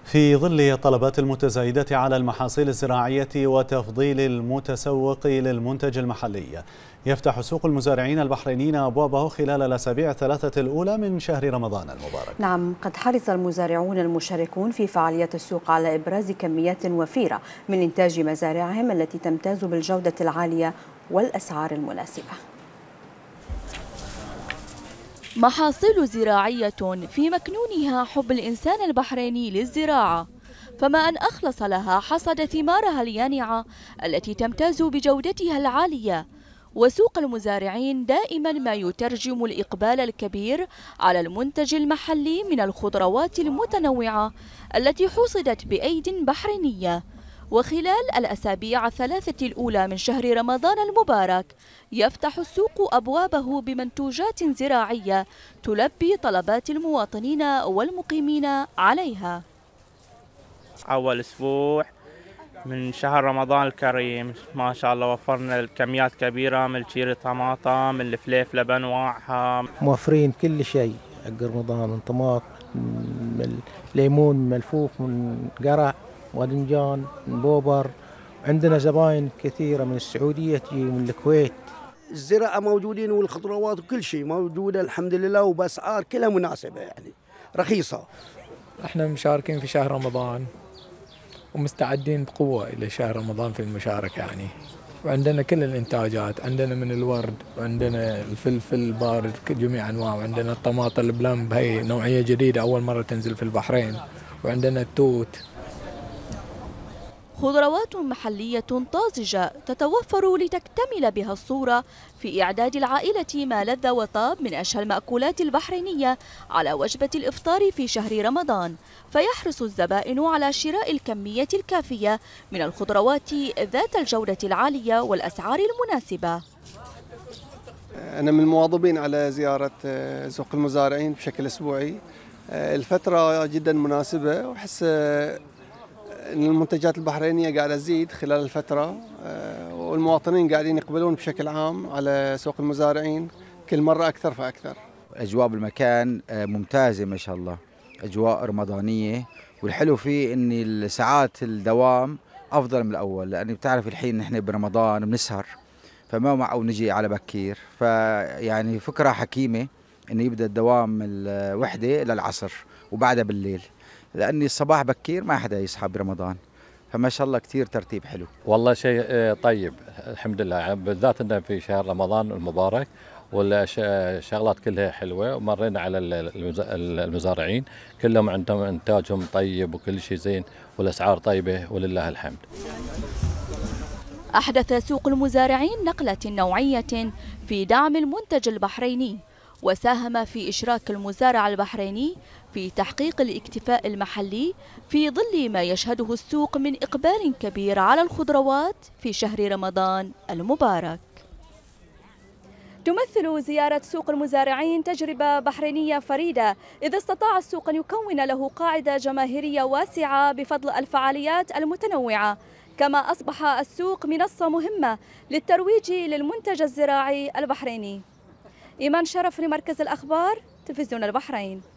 في ظل طلبات المتزايدة على المحاصيل الزراعية وتفضيل المتسوق للمنتج المحلي، يفتح سوق المزارعين البحرينيين أبوابه خلال الأسابيع الثلاثة الأولى من شهر رمضان المبارك. نعم، قد حرص المزارعون المشاركون في فعاليات السوق على إبراز كميات وفيرة من إنتاج مزارعهم التي تمتاز بالجودة العالية والأسعار المناسبة. محاصيل زراعية في مكنونها حب الإنسان البحريني للزراعة، فما أن أخلص لها حصد ثمارها اليانعة التي تمتاز بجودتها العالية. وسوق المزارعين دائما ما يترجم الإقبال الكبير على المنتج المحلي من الخضروات المتنوعة التي حصدت بأيد بحرينية. وخلال الأسابيع الثلاثة الأولى من شهر رمضان المبارك يفتح السوق أبوابه بمنتوجات زراعية تلبي طلبات المواطنين والمقيمين عليها. أول أسبوع من شهر رمضان الكريم ما شاء الله وفرنا كميات كبيرة من الشيري طماطم، من الفليفلة بأنواعها، موفرين كل شيء حق رمضان، من طماط، من ليمون، من ملفوف، من قرع، ودنجان، من بوبر. عندنا زباين كثيرة من السعودية تجي، من الكويت. الزراعة موجودين والخضروات وكل شيء موجودة الحمد لله، وبأسعار كلها مناسبة يعني رخيصة. احنا مشاركين في شهر رمضان ومستعدين بقوة إلى شهر رمضان في المشاركة يعني، وعندنا كل الإنتاجات، عندنا من الورد وعندنا الفلفل البارد جميع أنواع، وعندنا الطماطم البلمب هي نوعية جديدة أول مرة تنزل في البحرين، وعندنا التوت. خضروات محلية طازجة تتوفر لتكتمل بها الصورة في إعداد العائلة ما لذ وطاب من أشهى المأكولات البحرينية على وجبة الإفطار في شهر رمضان. فيحرص الزبائن على شراء الكمية الكافية من الخضروات ذات الجودة العالية والأسعار المناسبة. أنا من المواظبين على زيارة سوق المزارعين بشكل أسبوعي. الفترة جدا مناسبة، وأحس أن المنتجات البحرينية قاعدة تزيد خلال الفترة، والمواطنين قاعدين يقبلون بشكل عام على سوق المزارعين كل مرة أكثر فأكثر. أجواء بالمكان ممتازة ما شاء الله، أجواء رمضانية، والحلو فيه أن ساعات الدوام أفضل من الأول، لأنه بتعرف الحين نحن برمضان بنسهر، فما معه نجي على بكير، فيعني فكرة حكيمة أنه يبدأ الدوام الوحدة للعصر وبعدها بالليل، لأن الصباح بكير ما حدا يصحى برمضان، فما شاء الله كثير ترتيب حلو. والله شيء طيب الحمد لله، بالذات أنه في شهر رمضان المبارك والشغلات كلها حلوة، ومرينا على المزارعين كلهم عندهم إنتاجهم طيب وكل شيء زين والأسعار طيبة ولله الحمد. أحدث سوق المزارعين نقلة نوعية في دعم المنتج البحريني، وساهم في إشراك المزارع البحريني في تحقيق الاكتفاء المحلي في ظل ما يشهده السوق من إقبال كبير على الخضروات في شهر رمضان المبارك. تمثل زيارة سوق المزارعين تجربة بحرينية فريدة، إذ استطاع السوق أن يكون له قاعدة جماهيرية واسعة بفضل الفعاليات المتنوعة، كما أصبح السوق منصة مهمة للترويج للمنتج الزراعي البحريني. إيمان شرف لمركز الأخبار، تلفزيون البحرين.